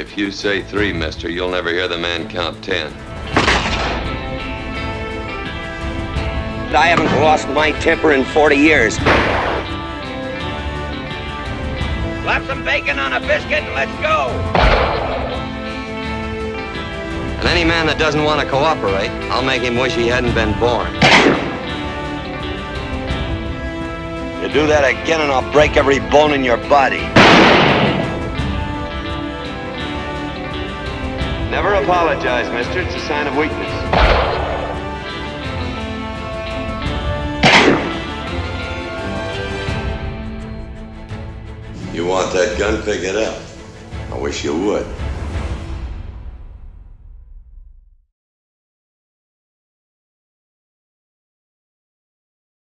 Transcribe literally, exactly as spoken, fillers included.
If you say three, mister, you'll never hear the man count ten. I haven't lost my temper in forty years. Slap some bacon on a biscuit and let's go! And any man that doesn't want to cooperate, I'll make him wish he hadn't been born. You do that again and I'll break every bone in your body. Never apologize, mister. It's a sign of weakness. You want that gun? Pick it up. I wish you would.